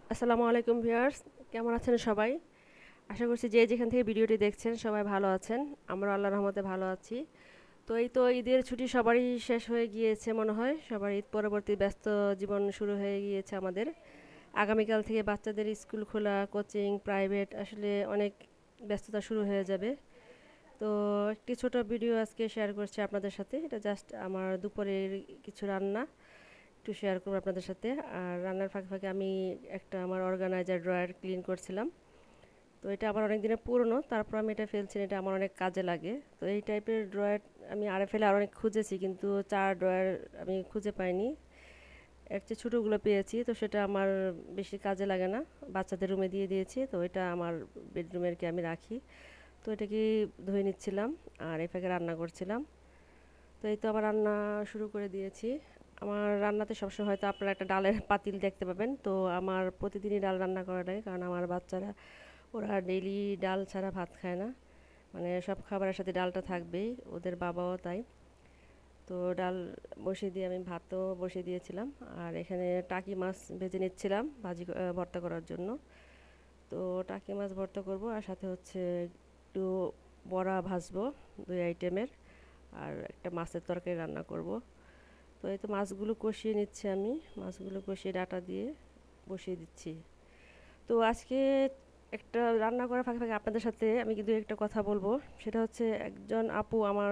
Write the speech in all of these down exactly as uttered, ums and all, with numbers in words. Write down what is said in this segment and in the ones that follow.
আসসালামু আলাইকুম ভিউয়ার্স, কেমন আছেন সবাই? আশা করছি যে যেখান থেকে ভিডিওটি দেখছেন সবাই ভালো আছেন। আমরা আল্লাহর রহমতে ভালো আছি। তো এই তো ঈদের ছুটি সবারই শেষ হয়ে গিয়েছে মনে হয়। সবার ঈদ পরবর্তী ব্যস্ত জীবন শুরু হয়ে গিয়েছে আমাদের। আগামীকাল থেকে বাচ্চাদের স্কুল খোলা, কোচিং, প্রাইভেট আসলে অনেক ব্যস্ততা শুরু হয়ে যাবে। তো একটি ছোট ভিডিও আজকে শেয়ার করছি আপনাদের সাথে। এটা জাস্ট আমার দুপুরের কিছু রান্না একটু শেয়ার করবো আপনাদের সাথে। আর রান্নার ফাঁকে ফাঁকে আমি একটা আমার অর্গানাইজার ড্রয়ার ক্লিন করছিলাম। তো এটা আমার অনেক দিনের পুরনো, তারপর আমি এটা ফেলছি, এটা আমার অনেক কাজে লাগে। তো এই টাইপের ড্রয়ার আমি আরে ফেলে আর অনেক খুঁজেছি, কিন্তু চার ড্রয়ার আমি খুঁজে পাইনি। এর চেয়ে ছোটোগুলো পেয়েছি, তো সেটা আমার বেশি কাজে লাগে না, বাচ্চাদের রুমে দিয়ে দিয়েছি। তো এটা আমার বেডরুমের কি আমি রাখি। তো এটাকে ধুয়ে নিচ্ছিলাম আর এই ফাঁকে রান্না করছিলাম। তো এই তো আবার রান্না শুরু করে দিয়েছি। আমার রান্নাতে সবসময় হয়তো আপনারা একটা ডালের পাতিল দেখতে পাবেন। তো আমার প্রতিদিনই ডাল রান্না করা লাগে, কারণ আমার বাচ্চারা ওরা ডেইলি ডাল ছাড়া ভাত খায় না। মানে সব খাবারের সাথে ডালটা থাকবেই, ওদের বাবাও তাই। তো ডাল বসিয়ে দিয়ে আমি ভাতও বসিয়ে দিয়েছিলাম। আর এখানে টাকি মাছ ভেজে নিচ্ছিলাম ভাজি ক- আহ, ভর্তা করার জন্য। তো টাকি মাছ ভর্তা করব, আর সাথে হচ্ছে একটু বড়া ভাজবো, দুই আইটেমের। আর একটা মাছের তরকারি রান্না করব। তো এই তো মাছগুলো কষিয়ে নিচ্ছি আমি, মাছগুলো কষিয়ে ডাটা দিয়ে বসিয়ে দিচ্ছি। তো আজকে একটা রান্না করার ফাঁকে ফাঁকে আপনাদের সাথে আমি কিন্তু একটা কথা বলবো। সেটা হচ্ছে, একজন আপু আমার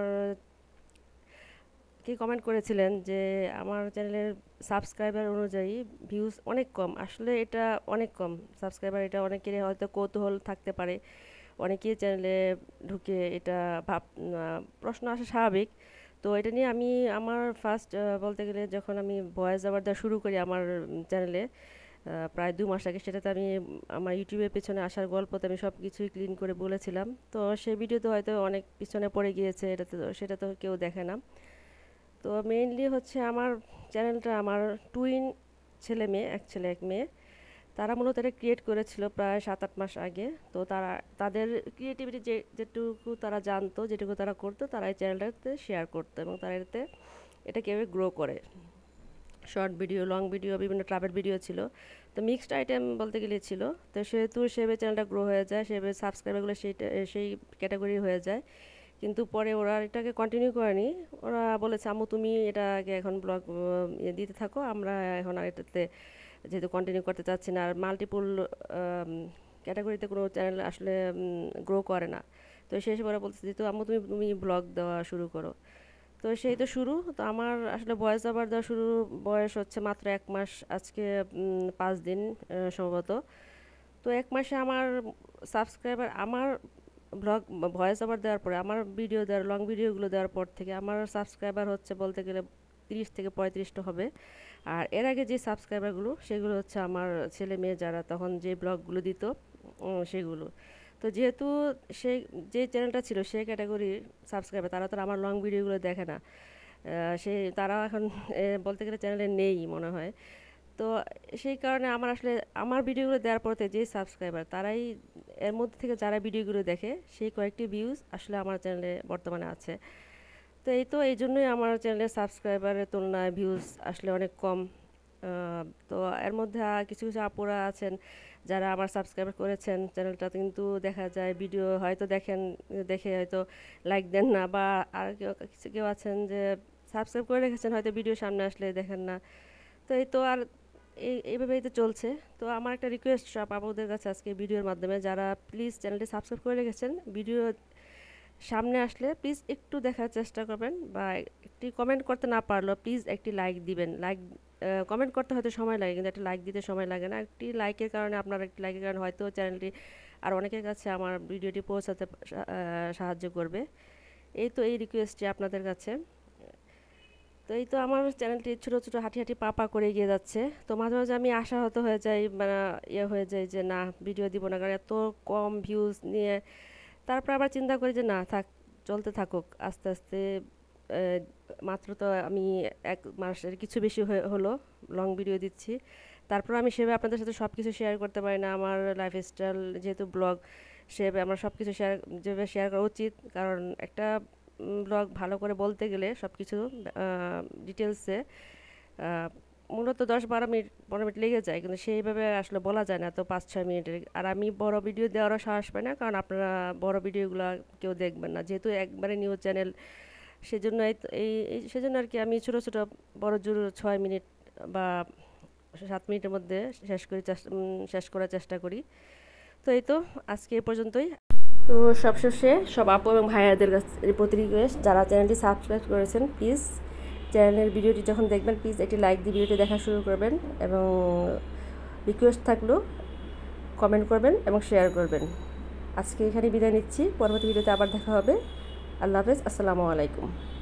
কে কমেন্ট করেছিলেন যে আমার চ্যানেলের সাবস্ক্রাইবার অনুযায়ী ভিউজ অনেক কম। আসলে এটা অনেক কম সাবস্ক্রাইবার, এটা অনেকের হয়তো কৌতূহল থাকতে পারে। অনেকেই চ্যানেলে ঢুকে এটা ভাব আহ, প্রশ্ন আসা স্বাভাবিক। তো এটা নিয়ে আমি আমার ফার্স্ট বলতে গেলে যখন আমি ভয়েস ওভার দেওয়া শুরু করি আমার চ্যানেলে প্রায় দু মাস আগে, সেটাতে আমি উম, আমার ইউটিউবের পেছনে আসার গল্পতে আমি সব কিছুই ক্লিন করে বলেছিলাম। তো সেই ভিডিওতে হয়তো অনেক পিছনে পড়ে গিয়েছে, এটাতে তো সেটা তো কেউ দেখে না। তো মেইনলি হচ্ছে আমার চ্যানেলটা আমার টুইন ছেলে মেয়ে, এক ছেলে এক মেয়ে, তারা মূলত এটা ক্রিয়েট করেছিল প্রায় সাত আট মাস আগে। তো তারা তাদের ক্রিয়েটিভিটি যে যেটুকু তারা জানতো, যেটুকু তারা করতো, তারা এই চ্যানেলটাতে শেয়ার করতো এবং তারা এতে এটা কীভাবে গ্রো করে। শর্ট ভিডিও, লং ভিডিও, বিভিন্ন ট্রাভেল ভিডিও ছিল। তো মিক্সড আইটেম বলতে গেলে ছিল। তো সেহেতু সেভাবে চ্যানেলটা গ্রো হয়ে যায়, সেভাবে সাবস্ক্রাইবারগুলো সেইটা সেই ক্যাটাগরি হয়ে যায়। কিন্তু পরে ওরা এটাকে কন্টিনিউ করেনি। ওরা বলেছে, আম্মু তুমি এটাকে এখন ব্লগ দিতে থাকো, আমরা এখন আর এটাতে যেহেতু কন্টিনিউ করতে চাচ্ছি না, আর মাল্টিপুল ক্যাটাগরিতে কোনো চ্যানেল আসলে গ্রো করে না। তো সেই হিসেবে ওরা বলতেছে, যেহেতু আম্মু তুমি তুমি ব্লগ দেওয়া শুরু করো। তো সেই তো শুরু। তো আমার আসলে ভয়েস ওভার দেওয়া শুরু বয়স হচ্ছে মাত্র এক মাস আজকে, উম, পাঁচ দিন আহ, সম্ভবত। তো এক মাসে আমার সাবস্ক্রাইবার, আমার ব্লগ ভয়েস ওভার দেওয়ার পরে, আমার ভিডিও দেওয়ার লং ভিডিওগুলো দেওয়ার পর থেকে আমার সাবস্ক্রাইবার হচ্ছে বলতে গেলে তিরিশ থেকে পঁয়ত্রিশটা হবে। আর এর আগে যে সাবস্ক্রাইবারগুলো সেগুলো হচ্ছে আমার ছেলে মেয়ে যারা তখন যে ব্লগগুলো দিত, উম, সেগুলো। তো যেহেতু সেই যে চ্যানেলটা ছিল সেই ক্যাটাগরির সাবস্ক্রাইবার, তারা তো আর আমার লং ভিডিওগুলো দেখে না। আহ, সে তারা এখন এ, বলতে গেলে চ্যানেলে নেই মনে হয়। তো সেই কারণে আমার আসলে আমার ভিডিওগুলো দেওয়ার পরে যে সাবস্ক্রাইবার, তারাই এর মধ্যে থেকে যারা ভিডিওগুলো দেখে, সেই কয়েকটি ভিউজ আসলে আমার চ্যানেলে বর্তমানে আছে। তো এই তো এই জন্যই আমার চ্যানেলের সাবস্ক্রাইবারের তুলনায় ভিউজ আসলে অনেক কম। আহ, তো এর মধ্যে আর কিছু কিছু আপুরা আছেন যারা আমার সাবস্ক্রাইব করেছেন চ্যানেলটা, কিন্তু দেখা যায় ভিডিও হয়তো দেখেন, দেখে হয়তো লাইক দেন না, বা আর কেউ কিছু কেউ আছেন যে সাবস্ক্রাইব করে রেখেছেন, হয়তো ভিডিও সামনে আসলে দেখেন না। তো এই তো আর এই এইভাবেই তো চলছে। তো আমার একটা রিকোয়েস্ট সব আপুদের কাছে আজকে ভিডিওর মাধ্যমে, যারা প্লিজ চ্যানেলটি সাবস্ক্রাইব করে রেখেছেন, ভিডিও সামনে আসলে প্লিজ একটু দেখার চেষ্টা করবেন, বা একটি কমেন্ট করতে না পারলেও প্লিজ একটি লাইক দিবেন। লাইক কমেন্ট করতে হয়তো সময় লাগে, কিন্তু একটা লাইক দিতে সময় লাগে না। একটি লাইকের কারণে, আপনার একটি লাইকের কারণে হয়তো চ্যানেলটি আর অনেকের কাছে আমার ভিডিওটি পৌঁছাতে সা- আহ, সাহায্য করবে। এই তো এই রিকোয়েস্টটি আপনাদের কাছে। তো এই তো আমার চ্যানেলটি ছোটো ছোটো হাঁটি হাঁটি পা পা করে এগিয়ে যাচ্ছে। তো মাঝে মাঝে আমি আশাহত হয়ে যাই, মানে ইয়ে হয়ে যায় যে না, ভিডিও দিব না, কারণ এত কম ভিউজ নিয়ে। তারপর আবার চিন্তা করি যে না থাক, চলতে থাকুক আস্তে আস্তে। আহ, মাত্র তো আমি এক মাসের কিছু বেশি হয়ে হলো লং ভিডিও দিচ্ছি। তারপর আমি সেভাবে আপনাদের সাথে সব কিছু শেয়ার করতে পারি না, আমার লাইফস্টাইল যেহেতু ব্লগ, সেভাবে আমার সব কিছু শেয়ার যেভাবে শেয়ার করা উচিত। কারণ একটা ব্লগ ভালো করে বলতে গেলে সব কিছু ডিটেলসে মূলত দশ বারো মিনিট পনেরো মিনিট লেগে যায়, কিন্তু সেইভাবে আসলে বলা যায় না তো পাঁচ ছয় মিনিটের। আর আমি বড় ভিডিও দেওয়ারও সাহস পাই না, কারণ আপনারা বড় ভিডিওগুলো কেউ দেখবেন না, যেহেতু একবারে নিউজ চ্যানেল। সেজন্য এই এই এই- সেজন্য আর কি আমি ছোট ছোট বড় জোর ছয় মিনিট বা সাত মিনিটের মধ্যে শেষ করি, চেষ্টা- উম, শেষ করার চেষ্টা করি। তো এই তো আজকে এ পর্যন্তই। তো সবশেষে সব আপু এবং ভাইয়াদের কাছ প্রতি রিকোয়েস্ট, যারা চ্যানেলটি সাবস্ক্রাইব করেছেন প্লিজ চ্যানেলের ভিডিওটি যখন দেখবেন প্লিজ একটি লাইক দিয়ে ভিডিওটি দেখা শুরু করবেন, এবং রিকোয়েস্ট থাকলো কমেন্ট করবেন এবং শেয়ার করবেন। আজকে এখানে বিদায় নিচ্ছি, পরবর্তী ভিডিওতে আবার দেখা হবে। আল্লাহ হাফেজ, আসসালামু আলাইকুম।